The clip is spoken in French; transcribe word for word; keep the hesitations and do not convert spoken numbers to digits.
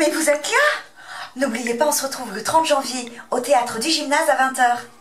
Mais vous êtes là? N'oubliez pas, on se retrouve le trente janvier au théâtre du Gymnase à vingt heures.